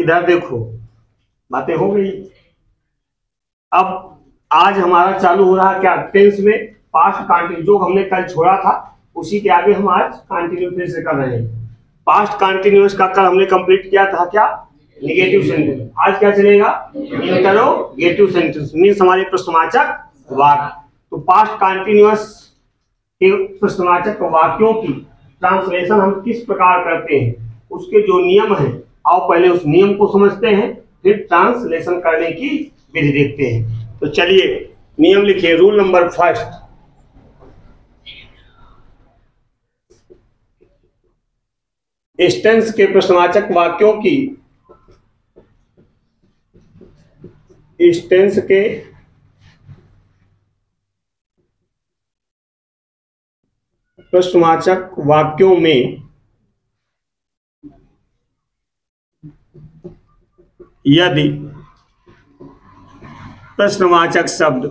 इधर देखो, बातें हो गई। अब आज हमारा चालू हो रहा क्या, टेंस में पास्ट कंटिन्यू, जो हमने कल छोड़ा था उसी के आगे हम आज कंटिन्यू फिर से कर रहे हैं। पास्ट कंटिन्यूअस का कल हमने कंप्लीट किया था क्या, नेगेटिव सेंटेंस। आज क्या चलेगा, इंटरोगेटिव सेंटेंस, मींस हमारे प्रश्नवाचक वाक्य। तो पास्ट कंटिन्यूअस के प्रश्नवाचक वाक्यों की ट्रांसलेशन हम किस प्रकार करते हैं, उसके जो नियम हैं, आओ पहले उस नियम को समझते हैं, फिर ट्रांसलेशन करने की विधि देखते हैं। तो चलिए नियम लिखिए। रूल नंबर फर्स्ट, टेंस के प्रश्नवाचक वाक्यों की, टेंस के प्रश्नवाचक वाक्यों में यदि प्रश्नवाचक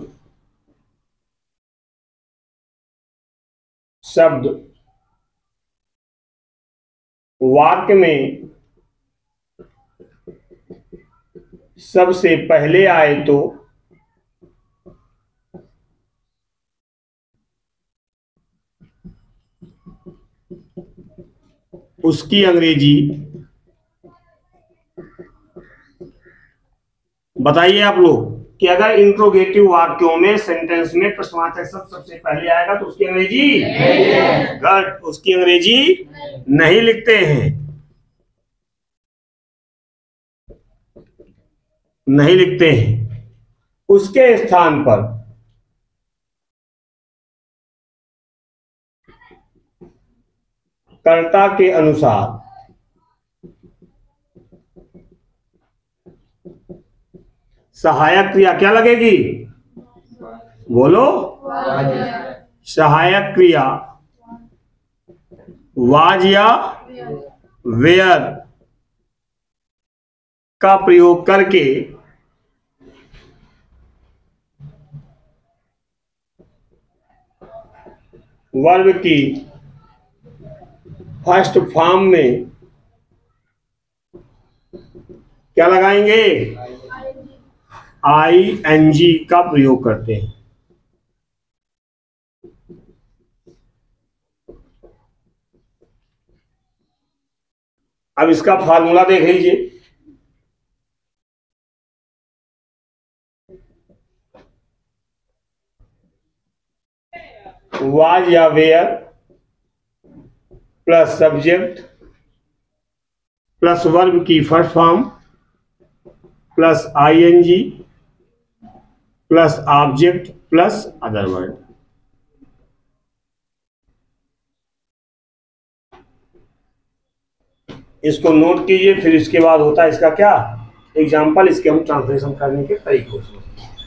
शब्द वाक्य में सबसे पहले आए तो उसकी अंग्रेजी, बताइए आप लोग कि अगर इंट्रोगेटिव वाक्यों में सेंटेंस में प्रश्नवाचक शब्द सबसे पहले आएगा तो उसकी अंग्रेजी, गलत, उसकी अंग्रेजी नहीं लिखते हैं, नहीं लिखते हैं। उसके स्थान पर कर्ता के अनुसार सहायक क्रिया क्या लगेगी, बोलो, सहायक क्रिया वाज या वेयर का प्रयोग करके वर्ब की फर्स्ट फॉर्म में क्या लगाएंगे, ING का प्रयोग करते हैं। अब इसका फार्मूला देख लीजिए। वाज या were plus subject plus verb की first form plus ING plus object plus other word. इसको नोट कीजिए, फिर इसके बाद होता है इसका क्या, एग्जाम्पल, इसके हम ट्रांसलेशन करने के तरीकों से।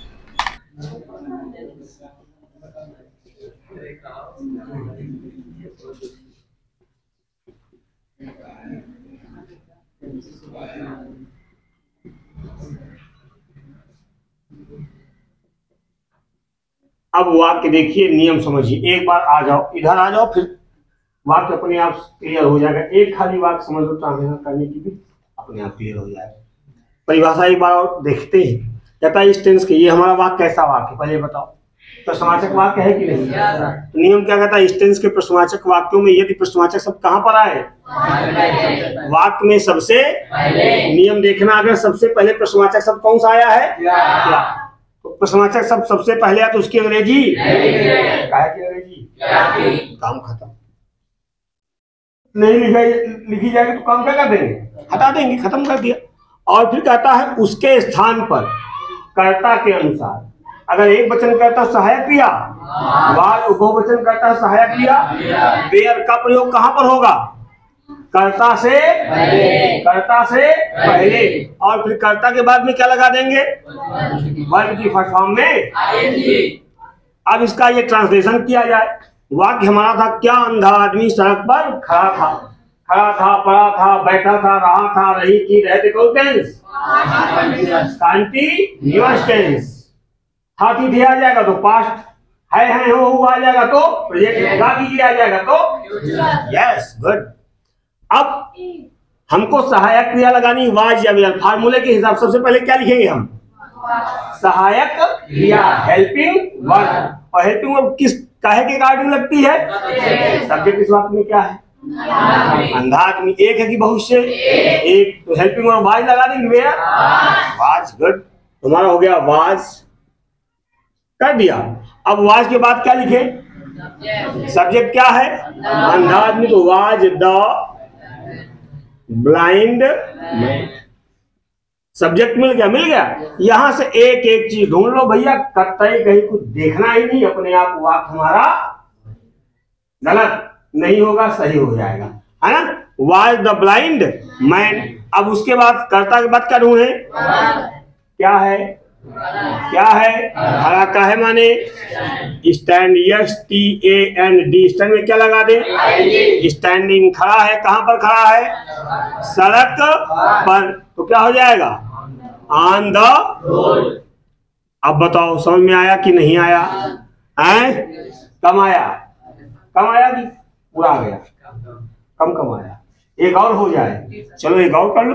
अब वाक्य देखिए, नियम समझिए। एक बार आ जाओ, इधर आ जाओ, फिर वाक्य अपने आप क्लियर हो जाएगा। एक खाली वाक्य समझ लो, ट्रांसलेशन करने की भी अपने आप क्लियर हो जाएगा। परिभाषा एक बार और देखते हैं। कहता है इस टेंस के, ये हमारा वाक्य कैसा वाक्य, पहले बताओ, प्रश्नवाचक वाक्य है कि नहीं। नियम क्या कहता है, इस टेंस के प्रश्नवाचक वाक्यों में यदि प्रश्नवाचक शब्द कहां पर आए, वाक्य में सबसे नियम देखना, अगर सबसे पहले प्रश्नवाचक शब्द कौन सा आया है, क्या, तो प्रश्नवाचक शब्द सबसे पहले आया तो उसकी अंग्रेजी, अंग्रेजी, काम खत्म। नहीं लिखी जाएगी तो काम क्या कर देंगे, हटा देंगे, खत्म कर दिया। और फिर कहता है उसके स्थान पर कर्ता के अनुसार, अगर एक वचन करता सहायक क्रिया, बहुवचन करता सहायक क्रिया, वेयर का प्रयोग कहां पर होगा, कर्ता से पहले, और फिर कर्ता के बाद में क्या लगा देंगे, वर्ब की फर्स्ट फॉर्म में ING। अब इसका ये ट्रांसलेशन किया जाए। वाक्य हमारा था, क्या अंधा आदमी सड़क पर खड़ा था, पड़ा था, बैठा था, रहा था, रही थी, रहते कौन टेंस, कंटीन्यूअस टेंस। था थी आ जाएगा तो पास्ट, है हो आ जाएगा तो प्रेजेंट, होगा भी आ जाएगा तो यस, गुड। अब हमको सहायक क्रिया लगानी वाज या वेयर। फार्मूले के हिसाब सबसे पहले क्या लिखेंगे हम? सहायक क्रिया, हेल्पिंग वर्ब। और हेल्पिंग वर्ब किस काहे के रिगार्डिंग लगती है? सब्जेक्ट इस वाक्य में क्या है? अंधा आदमी। एक है कि बहुत से? एक। तो हेल्पिंग वर्ब वाज लगा देंगे, वेयर वाज। गुड, तुम्हारा हो गया वाज कर दिया। अब वाज के बाद क्या लिखे? सब्जेक्ट क्या है? अंधा आदमी, तो was the blind man. Subject मिल गया, मिल गया। यहां से एक एक चीज ढूंढ लो भैया, कतई कहीं कुछ देखना ही नहीं, अपने आप वाक्य हमारा गलत नहीं होगा, सही हो जाएगा, है ना। Was the blind man. अब उसके बाद कर्ता के बाद क्या ढूंढे? क्या है? क्या है? खड़ा का है माने स्टैंड, STAND। स्टैंड में क्या लगा दे? स्टैंडिंग। खड़ा है, कहां पर खड़ा है? सड़क पर, तो क्या हो जाएगा? On the road. अब बताओ समझ में आया कि नहीं आया? कम आया? कम आया कि पूरा आ गया? कम कम आया। एक और हो जाए, चलो एक और कर लो।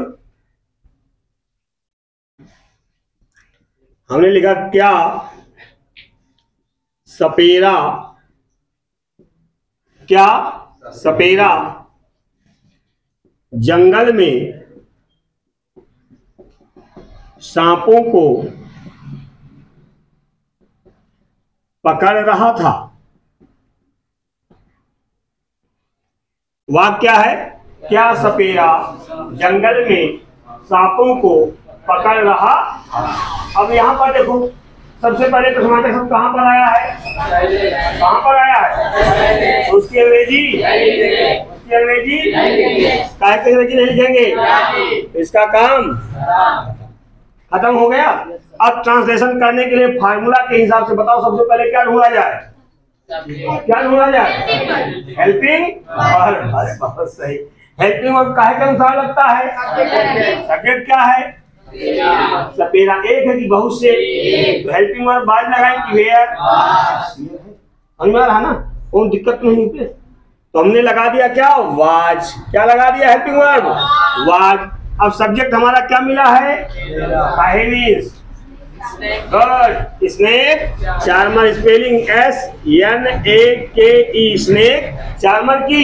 हमने लिखा क्या सपेरा, क्या सपेरा जंगल में सांपों को पकड़ रहा था। वाक्य क्या है? क्या सपेरा जंगल में सांपों को पकड़ रहा। अब यहाँ पर देखो, सबसे पहले तो समाचार शब्द कहाँ पर आया है? कहाँ पर आया है? उसकी अंग्रेजी, उसकी अंग्रेजी काहे की अंग्रेजी नहीं लिखेंगे? इसका काम खत्म हो गया। अब ट्रांसलेशन करने के लिए फार्मूला के हिसाब से बताओ सबसे पहले क्या ढूंढा जाए? क्या ढूंढा जाए? Helping verb. बहुत सही। हेल्पिंग वर्ब काहे के अनुसार लगता है? सब्जेक्ट क्या है? सपेरा। एक है कि बहुत से? तो हेल्पिंग वर्ब बाद लगाएं कि वेयर। समझ में आ रहा ना? कोई दिक्कत नहीं है। तो हमने लगा दिया क्या? वाज। क्या लगा दिया? Helping verb was. अब सब्जेक्ट हमारा क्या मिला है? काहेनीज। Good. Snake charmer. Spelling SNAKE। Snake charmer की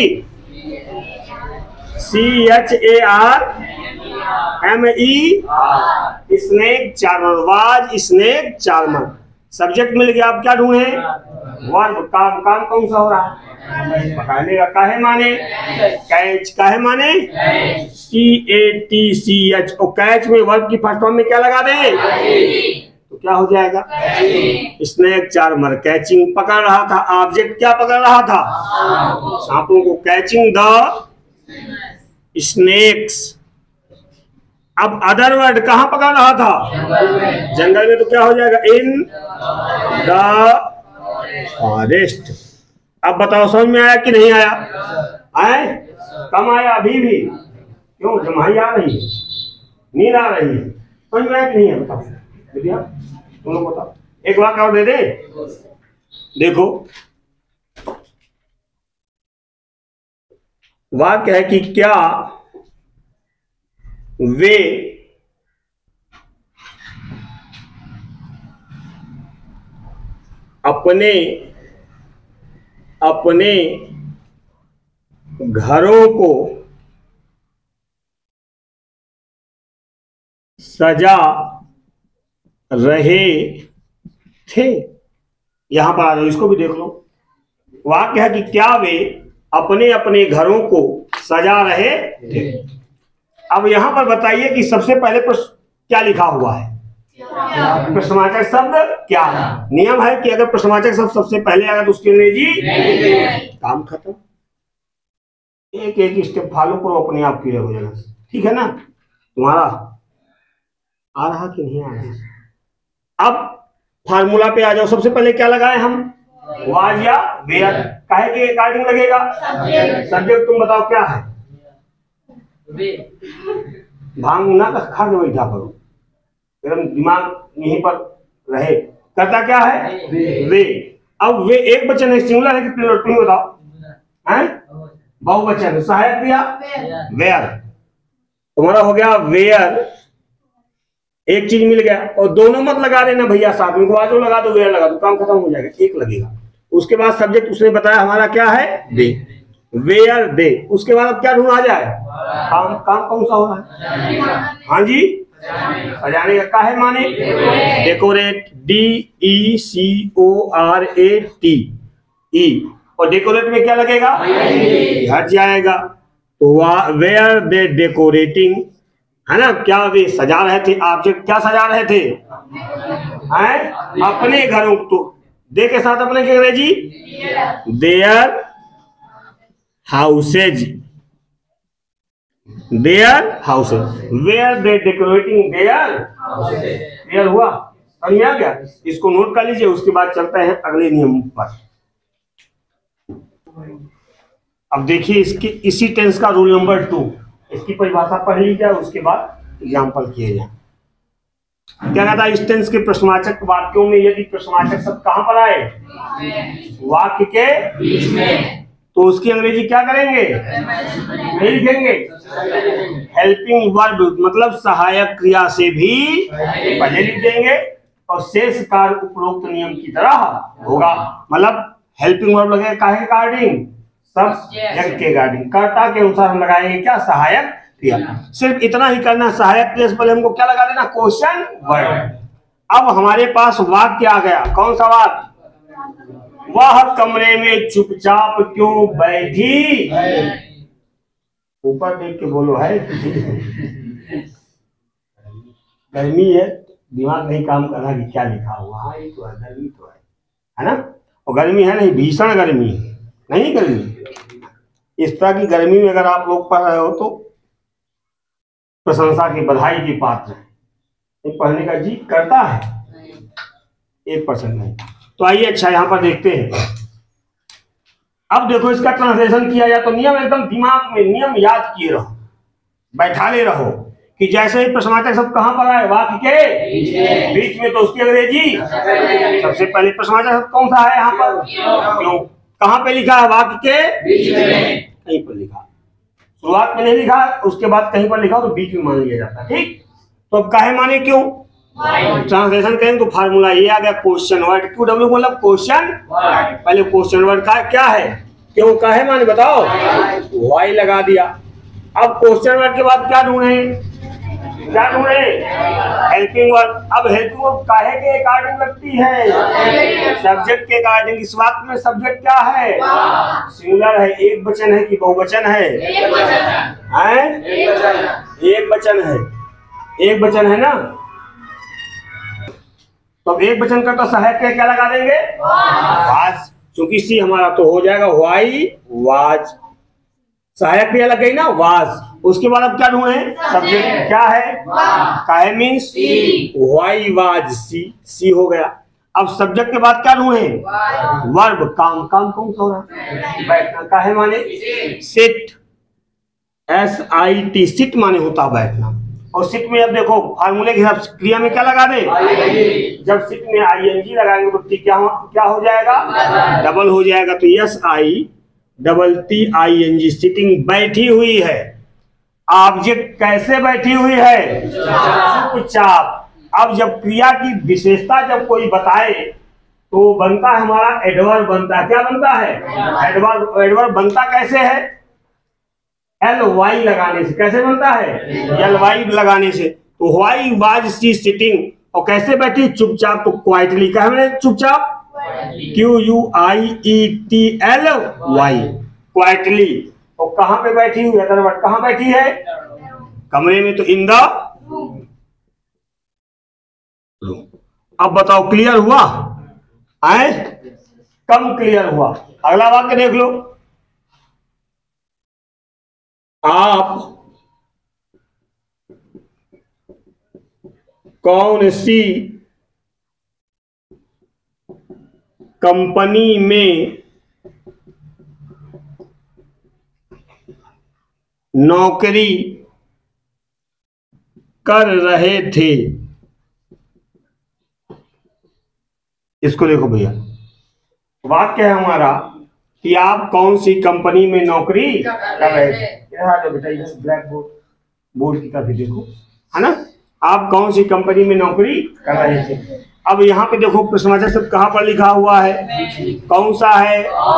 CHARMER। Snake charmer, was snake charmer. Subject मिल गया। अब क्या ढूंढे? वर्ब। काम काम कौन सा हो रहा है? पकड़ने का। काहे माने? कैच। काहे माने? CATCH। और कैच में वर्ब की फर्स्ट फॉर्म में क्या लगा दे? तो क्या हो जाएगा? स्नेक चार्मर कैचिंग, पकड़ रहा था। ऑब्जेक्ट क्या पकड़ रहा था? सांपों को। Catching the snakes. अब अदर वर्ड कहां पकड़ रहा था? जंगल में। तो क्या हो जाएगा? In the forest. अब बताओ समझ में आया कि नहीं आया? आए? कम आया अभी भी? क्यों? जमाई आ रही है, नींद आ रही है। समझ में आया कि नहीं है? बताओ भैया, तुम लोग बताओ। एक वाक्य और दे दे। देखो वाक्य है कि क्या वे अपने अपने घरों को सजा रहे थे। यहां पर आ जाओ, इसको भी देख लो। वाक्य है कि क्या वे अपने अपने घरों को सजा रहे थे। अब यहां पर बताइए कि सबसे पहले क्या लिखा हुआ है? प्रश्नवाचक शब्द क्या? नियम है कि अगर प्रश्नवाचक शब्द सबसे पहले आएगा तो उसकी अंग्रेजी। काम खत्म। एक एक स्टेप फॉलो करो, अपने आप क्लियर हो जाएगा। ठीक है ना? तुम्हारा आ रहा कि नहीं आ रहा? अब फार्मूला पे आ जाओ। सबसे पहले क्या लगाए हम? वाज या वेयर। काहे के अकॉर्डिंग लगेगा? सब्जेक्ट तुम बताओ क्या है? भांग ना खा के बैठा करो, एकदम दिमाग यहीं पर रहे। करता क्या है? वे। अब वे एक वचन है, सिंगुलर है कि प्लूरल? तुम बताओ। हैं? बहुवचन। सहायक क्रिया वेयर। तुम्हारा हो गया वेयर, एक चीज मिल गया, और दोनों मत लगा देना भैया साथ में, आज लगा दो वेयर लगा दो, काम खत्म हो जाएगा, एक लगेगा। उसके बाद सब्जेक्ट उसने बताया हमारा क्या है, दे, वेयर दे। उसके बाद अब क्या ढूंढा जाए, काम, काम कौन सा हो रहा है, हाँ जी, सजाने का है माने डेकोरेट, DECORATE, ई, और डेकोरेट में क्या लगेगा, हट जाएगा। तो वेयर दे डेकोरेटिंग, है ना, क्या वे सजा रहे थे, ऑब्जेक्ट क्या सजा रहे थे, हैं, अपने घरों। तो दे के साथ अपने क्या अंग्रेजी, their houses, their houses, where they decorating their, clear हुआ, समझ आ गया। इसको नोट कर लीजिए, उसके बाद चलते हैं अगले नियम पर। अब देखिए इसकी इसी टेंस का रूल नंबर 2, इसकी परिभाषा पढ़ लीजिए, उसके बाद एग्जाम्पल किए जाए। क्या कहता है, इस टेंस के प्रश्नवाचक वाक्यों में यदि प्रश्नवाचक शब्द कहां पर आए, वाक्य के बीच में, तो उसकी अंग्रेजी क्या करेंगे, नहीं लिखेंगे, हेल्पिंग वर्ब मतलब सहायक क्रिया से भी पहले लिख देंगे, और शेष कार्य उपरोक्त नियम की तरह होगा। मतलब हेल्पिंग वर्ब लगेगा काहे के अकॉर्डिंग, सब्जेक्ट के अकॉर्डिंग, कर्ता के अनुसार हम लगाएंगे क्या, सहायक क्रिया। सिर्फ इतना ही करना, सहायक क्रिया से पहले हमको क्या लगा देना, क्वेश्चन वर्ड। अब हमारे पास वाक्य आ गया, कौन सा वाक्य, वह कमरे में चुपचाप क्यों बैठी, ऊपर देख के बोलो, है गर्मी है, दिमाग नहीं काम कर रहा कि क्या लिखा हुआ, हाँ ये तो है, गर्मी तो है ना, और गर्मी है नहीं, भीषण गर्मी है, नहीं गर्मी, इस तरह की गर्मी में अगर आप लोग पढ़ रहे हो तो प्रशंसा की, बधाई की पात्र है, पढ़ने का जी करता है, 1% नहीं। तो आइए अच्छा यहां पर देखते हैं। अब देखो इसका ट्रांसलेशन किया जाए तो नियम एकदम दिमाग में, नियम याद किए रहो, बैठाले रहो कि जैसे ही प्रश्नवाचक शब्द कहां पर आए, वाक्य के बीच में, तो उसकी अंग्रेजी सबसे पहले प्रश्नवाचक शब्द कौन सा है यहाँ पर, क्यों, कहां पे लिखा है, वाक्य के बीच में, कहीं पर लिखा, शुरुआत में नहीं लिखा, उसके बाद कहीं पर लिखा तो बीच में मान लिया जाता है, ठीक। तो अब काहे माने क्यों, ट्रांसलेशन करेंगे तो फार्मूला ये आ गया, क्वेश्चन वर्ड, QW मतलब क्वेश्चन, पहले क्वेश्चन वर्ड का क्या है, क्यों काहे माने बताओ, वाई लगा दिया। अब क्वेश्चन वर्ड के बाद क्या ढूंढे, क्या ढूंढे, हेल्पिंग वर्ब। अब हेल्पिंग वर्ब काहे के अकॉर्डिंग लगती है, सब्जेक्ट के अकॉर्डिंग। इस वाक्य में सब्जेक्ट क्या है, सिंगुलर है, एक वचन है कि बहुवचन है, एक वचन है, एक वचन है ना। तो अब एक वचन का तो सहायक के क्या लगा देंगे, वाज, क्योंकि सी हमारा तो हो जाएगा वाई वाज, सहायक क्रिया लग गई ना, वाज। उसके बाद अब क्या ढूंढे, सब्जेक्ट क्या है, काहे means why was she, she हो गया। अब सब्जेक्ट के बाद क्या ढूंढे, वर्ब, काम, काम कौन सा हो रहा है, बैठना, काहे माने सिट, SIT, सिट माने होता बैठना। और सिट में अब देखो फार्मूले के हिसाब से क्रिया में क्या लगा दे, जब सिट में ING लगाएंगे तो टी क्या हो जाएगा, डबल हो जाएगा, तो SITTING, सिटिंग, बैठी हुई है। ऑब्जेक्ट कैसे बैठी हुई है, चुपचाप। अब जब क्रिया की विशेषता जब कोई बताए तो बनता है हमारा एडवर्ब बनता है, क्या बनता है, एडवर्ब। एडवर्ब बनता कैसे है, LY लगाने से, कैसे बनता है, LY लगाने से। तो वाई वाज सी सिटिंग, और कैसे बैठी, चुपचाप, तो क्वाइटली, क्या है चुपचाप, QUIETLY, क्वाइटली। और कहां पे बैठी हुई है, अदरवर्ड कहां बैठी है, कमरे में, तो इन द रूम। अब बताओ क्लियर हुआ, आए, कम क्लियर हुआ। अगला वाक्य देख लो, आप कौन सी कंपनी में नौकरी कर रहे थे। इसको देखो भैया, वाक्य है हमारा कि आप कौन सी कंपनी में नौकरी कर रहे थे। बेटा ब्लैक बोर्ड, बोर्ड की कॉपी देखो, है ना। आप कौन सी कंपनी में नौकरी कर रहे थे। अब यहाँ पे देखो प्रश्नवाचक शब्द कहाँ पर लिखा हुआ है, कौन सा है,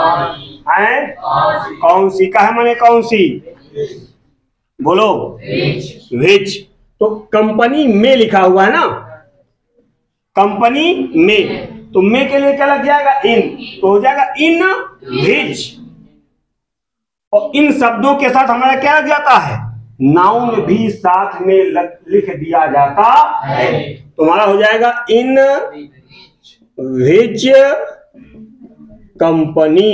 कौन सी का है, माने कौन सी, बोलो विच। तो कंपनी में लिखा हुआ है ना, कंपनी में, तो में के लिए क्या लग जाएगा, इन, तो हो जाएगा इन विच। और इन शब्दों के साथ हमारा क्या लग जाता है, नाउन भी साथ में लिख दिया जाता है। तो हमारा हो जाएगा in which company,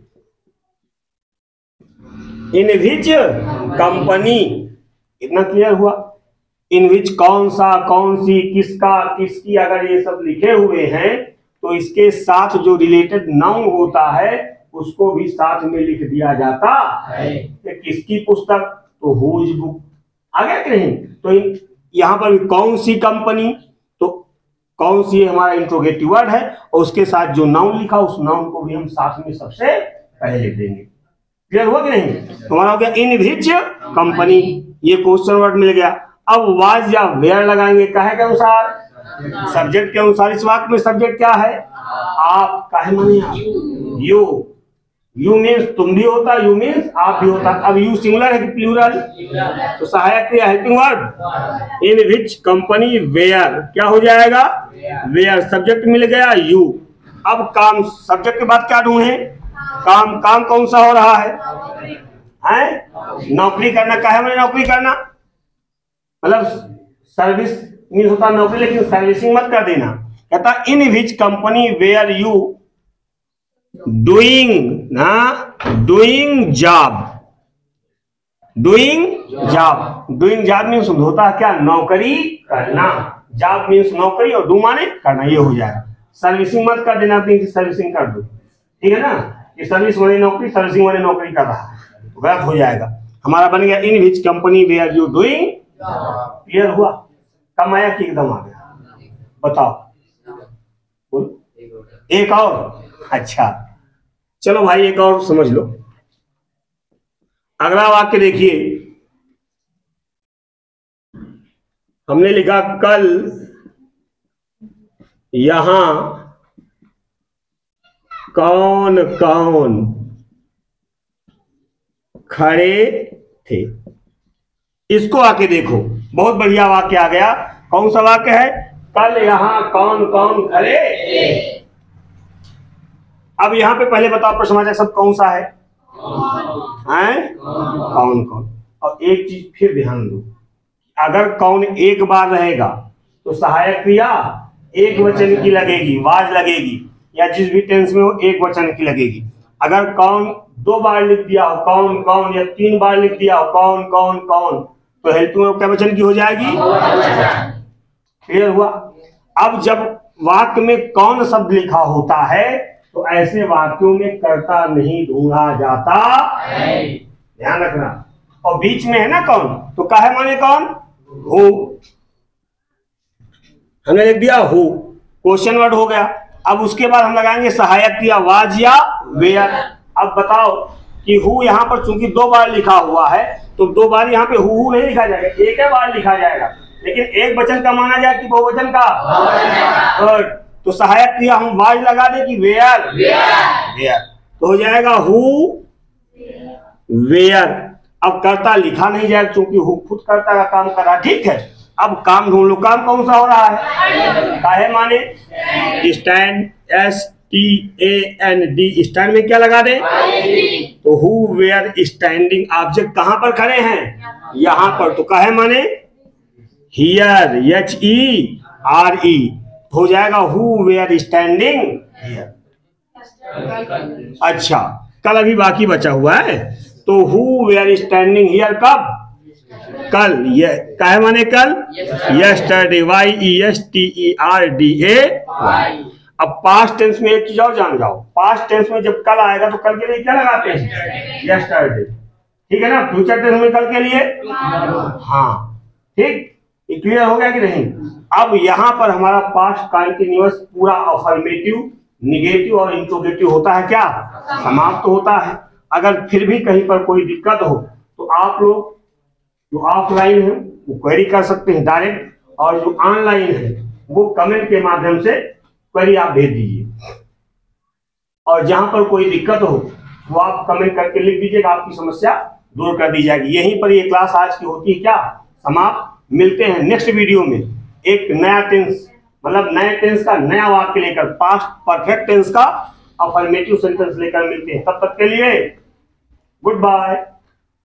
in which company. इतना क्लियर हुआ। इन विच कौन सा, कौन सी, किसका, किसकी, अगर ये सब लिखे हुए हैं तो इसके साथ जो रिलेटेड नाउन होता है उसको भी साथ में लिख दिया जाता है। किसकी पुस्तक, तो हुज बुक, आ गया कि नहीं। तो यहां पर कौन सी कंपनी, तो कौन सी हमारा इंट्रोगेटिव वर्ड है और उसके साथ जो नाउन लिखा उस नाउन को भी हम साथ में सबसे पहले लिख देंगे। क्लियर हुआ कि नहीं। हमारा हो गया इन विच कंपनी, ये क्वेश्चन वर्ड मिल गया। अब वाज या वेयर लगाएंगे, काहे के अनुसार, सब्जेक्ट के अनुसार। इस वाक्य में सब्जेक्ट क्या है, आप, काहे माने आप, यू, यू मीन्स तुम भी होता, यू मीन्स आप भी होता। अब यू सिंगुलर है कि प्लूरल, तो सहायक क्रिया helping word. In which company were, क्या हो जाएगा, वेयर, सब्जेक्ट मिल गया यू। अब काम, सब्जेक्ट के बाद क्या ढूंढे, काम, काम कौन सा हो रहा है, नौकरी करना, काहे माने नौकरी करना, मतलब सर्विस मीन होता नौकरी, लेकिन सर्विसिंग मत कर देना। कहता in which company were you doing ना, doing job, doing job, doing job means होता है क्या, नौकरी करना, जॉब मीन्स नौकरी और डू माने करना, ये हो जाएगा। सर्विसिंग मत कर देना, सर्विसिंग कर दो, ठीक है ना। ये सर्विस वाली नौकरी, सर्विसिंग वाली नौकरी कर रहा है, तो गलत हो जाएगा। हमारा बन गया in which company were you doing. Clear हुआ, कम आया कि एकदम आ गया, बताओ, एक और, अच्छा चलो भाई एक और समझ लो। अगला वाक्य देखिए, हमने लिखा कल यहां कौन कौन खड़े थे। इसको आके देखो, बहुत बढ़िया वाक्य आ गया। कौन सा वाक्य है, कल यहां कौन कौन खड़े। अब यहां पे पहले बताओ प्रश्नवाचक शब्द कौन सा है, कौन कौन। और एक चीज फिर ध्यान दो, अगर कौन एक बार रहेगा तो सहायक क्रिया एक वचन की लगेगी, वाज लगेगी, या जिस भी टेंस में हो एक वचन की लगेगी। अगर कौन दो बार लिख दिया हो कौन कौन, या तीन बार लिख दिया हो कौन कौन कौन, तो हेल्पिंग क्या वचन की हो जाएगी। क्लियर हुआ। अब जब वाक्य में कौन शब्द लिखा होता है तो ऐसे वाक्यों में कर्ता नहीं ढूंढा जाता, ध्यान रखना। और बीच में है ना कौन, तो काहे माने कौन, हु, हमने लिख दिया हु, क्वेश्चन वर्ड हो गया। अब उसके बाद हम लगाएंगे सहायक क्रिया वाज या वेयर। अब बताओ कि हु यहाँ पर चूंकि दो बार लिखा हुआ है तो दो बार यहाँ पे हु नहीं लिखा जाएगा, एक ही बार लिखा जाएगा, लेकिन एक वचन का माना जाए कि बहुवचन का, तो सहायक क्रिया हम वाज लगा दे कि वेयर, वेयर, तो हो जाएगा हु वेयर। अब कर्ता लिखा नहीं जाएगा क्योंकि हु खुद कर्ता का काम कर रहा है, ठीक है। अब काम ढूंढ लो, काम कौन सा हो रहा है, काहे माने स्टैंड, STAND, स्टैंड में क्या लगा दे, तो हु वेयर स्टैंडिंग, ऑब्जेक्ट कहां पर खड़े हैं, यहां पर, तो काहे माने हियर, HERE, हो जाएगा हु वेयर स्टैंडिंग हियर। अच्छा कल अभी बाकी बचा हुआ है, तो हु वेयर स्टैंडिंग हियर कब, कल, ये काहे माने कल, यस्टरडे, YESTERDAY। अब पास्ट टेंस में एक चीज और जान जाओ, पास्ट टेंस में जब कल आएगा तो कल के लिए क्या लगाते हैं, यस्टरडे, ठीक है ना। फ्यूचर टेंस में कल के लिए, हाँ ठीक, ये क्लियर हो गया कि नहीं। अब यहां पर हमारा पास्ट कंटिन्यूअस पूरा अफर्मेटिव, निगेटिव और इंट्रोगेटिव होता है क्या, समाप्त होता है। अगर फिर भी कहीं पर कोई दिक्कत हो तो आप लोग जो ऑफलाइन है वो क्वेरी कर सकते हैं डायरेक्ट, और जो ऑनलाइन है वो कमेंट के माध्यम से क्वेरी आप भेज दीजिए। और जहां पर कोई दिक्कत हो वो आप कमेंट करके लिख दीजिएगा, आपकी समस्या दूर कर दी जाएगी। यहीं पर ये क्लास आज की होती है क्या समाप्त। मिलते हैं नेक्स्ट वीडियो में एक नया टेंस, मतलब नए टेंस का नया वाक्य लेकर, पास्ट परफेक्ट टेंस का अफर्मेटिव सेंटेंस लेकर मिलते हैं। तब तक के लिए गुड बाय।